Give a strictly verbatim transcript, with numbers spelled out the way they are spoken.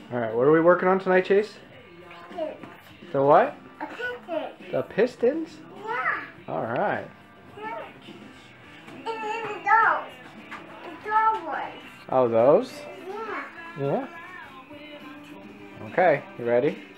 Alright, what are we working on tonight, Chase? Pistons. The what? A piston. The pistons? Yeah. Alright. Yeah. And then the dolls. The doll ones. Oh, those? Yeah. Yeah. Okay, you ready?